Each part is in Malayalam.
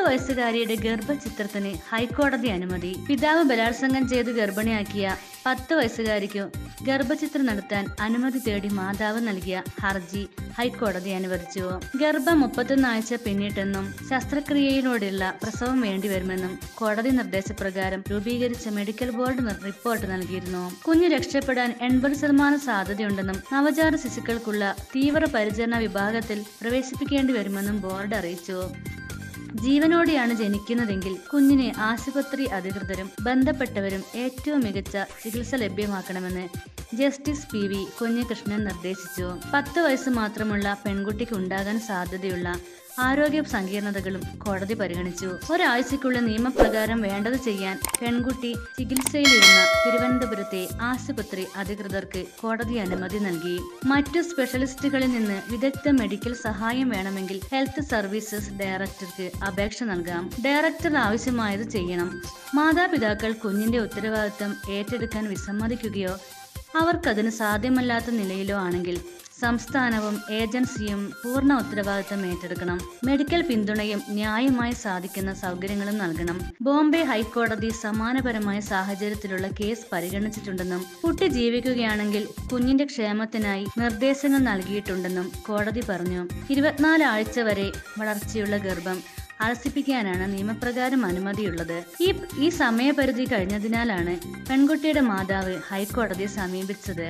വയസ്സുകാരിയുടെ ഗർഭചിത്രത്തിന് ഹൈക്കോടതി അനുമതി. പിതാവ് ബലാത്സംഗം ചെയ്ത് ഗർഭിണിയാക്കിയ 10 വയസ്സുകാരിക്കു ഗർഭചിത്രം നടത്താൻ അനുമതി തേടി മാതാവ് നൽകിയ ഹർജി ഹൈക്കോടതി അനുവദിച്ചു. ഗർഭം 31 ആഴ്ച പിന്നിട്ടെന്നും ശസ്ത്രക്രിയയിലൂടെയുള്ള പ്രസവം വേണ്ടിവരുമെന്നും കോടതി നിർദ്ദേശപ്രകാരം രൂപീകരിച്ച മെഡിക്കൽ ബോർഡ് റിപ്പോർട്ട് നൽകിയിരുന്നു. കുഞ്ഞ് രക്ഷപ്പെടാൻ 80% സാധ്യതയുണ്ടെന്നും നവജാത ശിശുക്കൾക്കുള്ള തീവ്ര പരിചരണ വിഭാഗത്തിൽ പ്രവേശിപ്പിക്കേണ്ടി വരുമെന്നും ബോർഡ് അറിയിച്ചു. ജീവനോടെയാണ് ജനിക്കുന്നതെങ്കിൽ കുഞ്ഞിന് ആശുപത്രി അധികൃതരും ബന്ധപ്പെട്ടവരും ഏറ്റവും മികച്ച ചികിത്സ ലഭ്യമാക്കണമെന്ന് ജസ്റ്റിസ് PV കുഞ്ഞികൃഷ്ണൻ നിർദ്ദേശിച്ചു. 10 വയസ്സ് മാത്രമുള്ള പെൺകുട്ടിക്ക് ഉണ്ടാകാൻ സാധ്യതയുള്ള ആരോഗ്യ സങ്കീർണതകളും കോടതി പരിഗണിച്ചു. ഒരാഴ്ചയ്ക്കുള്ളിൽ നിയമപ്രകാരം വേണ്ടത് ചെയ്യാൻ പെൺകുട്ടി ചികിത്സയിലിരുന്ന തിരുവനന്തപുരത്തെ ആശുപത്രി അധികൃതർക്ക് കോടതി അനുമതി നൽകി. മറ്റു സ്പെഷ്യലിസ്റ്റുകളിൽ നിന്ന് വിദഗ്ധ മെഡിക്കൽ സഹായം വേണമെങ്കിൽ ഹെൽത്ത് സർവീസസ് ഡയറക്ടർക്ക് അപേക്ഷ നൽകാം. ഡയറക്ടർ ആവശ്യമായത് ചെയ്യണം. മാതാപിതാക്കൾ കുഞ്ഞിന്റെ ഉത്തരവാദിത്തം ഏറ്റെടുക്കാൻ വിസമ്മതിക്കുകയോ അവർക്കതിന് സാധ്യമല്ലാത്ത നിലയിലോ ആണെങ്കിൽ സംസ്ഥാനവും ഏജൻസിയും പൂർണ്ണ ഉത്തരവാദിത്തം ഏറ്റെടുക്കണം. മെഡിക്കൽ പിന്തുണയും ന്യായമായി സാധിക്കുന്ന സൗകര്യങ്ങളും നൽകണം. ബോംബെ ഹൈക്കോടതി സമാനപരമായ സാഹചര്യത്തിലുള്ള കേസ് പരിഗണിച്ചിട്ടുണ്ടെന്നും കുട്ടി ജീവിക്കുകയാണെങ്കിൽ കുഞ്ഞിന്റെ ക്ഷേമത്തിനായി നിർദ്ദേശങ്ങൾ നൽകിയിട്ടുണ്ടെന്നും കോടതി പറഞ്ഞു. 24 ആഴ്ച വരെ വളർച്ചയുള്ള ഗർഭം അലസിപ്പിക്കാനാണ് നിയമപ്രകാരം അനുമതിയുള്ളത്. ഈ സമയപരിധി കഴിഞ്ഞതിനാലാണ് പെൺകുട്ടിയുടെ മാതാവ് ഹൈക്കോടതിയെ സമീപിച്ചത്.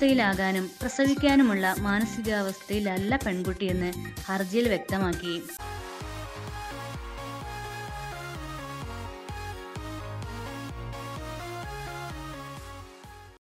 ഗർഭാവസ്ഥയിലാകാനും പ്രസവിക്കാനുമുള്ള മാനസികാവസ്ഥയിലല്ല പെൺകുട്ടിയെന്ന് ഹർജിയിൽ വ്യക്തമാക്കി.